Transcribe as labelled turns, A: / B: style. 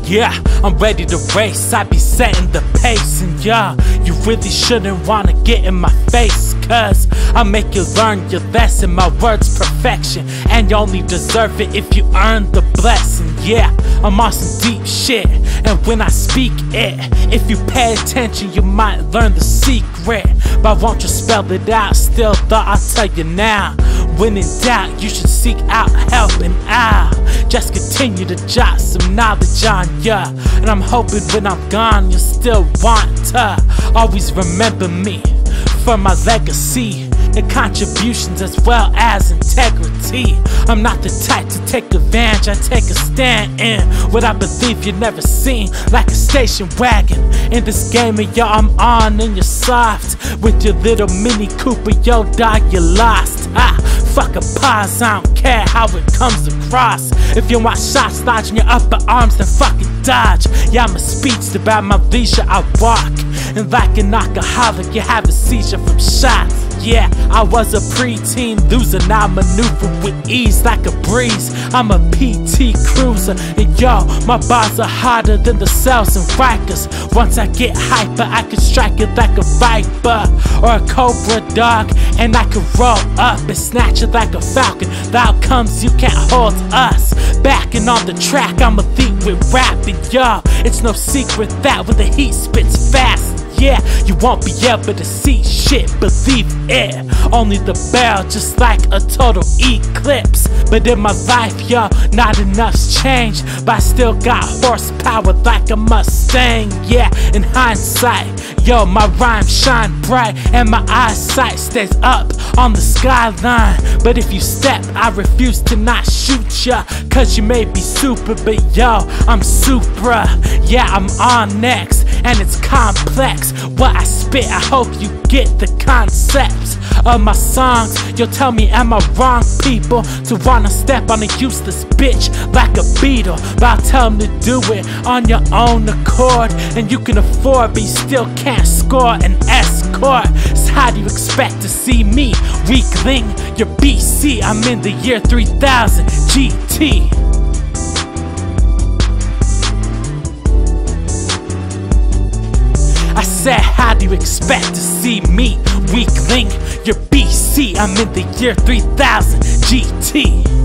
A: Yeah, I'm ready to race, I be setting the pace. And yeah, you really shouldn't wanna get in my face, cause I'll make you learn your lesson. My words perfection, and you only deserve it if you earn the blessing. Yeah, I'm on some deep shit, and when I speak it, if you pay attention you might learn the secret. But won't you spell it out? Still thought I'll tell you now. When in doubt, you should seek out help, and I'll just continue to jot some knowledge on ya. And I'm hoping when I'm gone, you'll still want to always remember me for my legacy and contributions as well as integrity. I'm not the type to take advantage, I take a stand in what I believe you've never seen, like a station wagon. In this game of y'all, I'm on and you're soft with your little Mini Cooper, yo dog, you lost. Fuck a pause, I don't care how it comes across. If you want shots lodging your upper arms, then fucking dodge. Yeah, I'm a speedster, about my leisure I walk, and like an alcoholic, you have a seizure from shots. Yeah, I was a preteen loser, now I maneuver with ease like a breeze. I'm a PT cruiser, and yo, my bars are harder than the cells and Rikers. Once I get hyper, I can strike it like a viper or a cobra dog, and I can roll up and snatch it like a falcon. The outcomes, you can't hold us. Backing on the track, I'm elite with rapping, yo. It's no secret that when the heat spits fast, yeah, you won't be able to see shit, believe it. Only the barrel, just like a total eclipse. But in my life, yo, not enough's changed, but I still got horsepower like a Mustang. Yeah, in hindsight, yo, my rhymes shine bright and my eyesight stays up on the skyline. But if you step, I refuse to not shoot ya, cause you may be super, but yo, I'm Supra. Yeah, I'm on next, and it's complex what I spit. I hope you get the concepts of my songs. You'll tell me, am I wrong, people, to wanna step on a useless bitch like a beetle? But I'll tell them to do it on your own accord, and you can afford, but you still can't score an escort. So how do you expect to see me, weakling? You're BC, I'm in the year 3000 GT. I said, how do you expect to see me, weakling? You're BC, I'm in the year 3000 GT.